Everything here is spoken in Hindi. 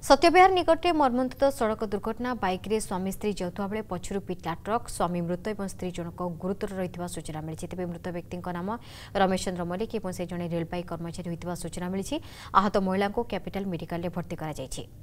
सत्यविहार निकटे मर्मन्तुद सड़क दुर्घटना बाइक रे स्वामी स्त्री जाउथबा बेले पछरु पिटला ट्रक स्वामी मृत और स्त्री जनक गुरुतर रही सूचना मिली। तेज मृत व्यक्ति नाम रमेश चंद्र मल्लिक और से जड़े रेलवे कर्मचारी होता सूचना मिली। आहत महिला को कैपिटल मेडिकल भर्ती करा जायछि।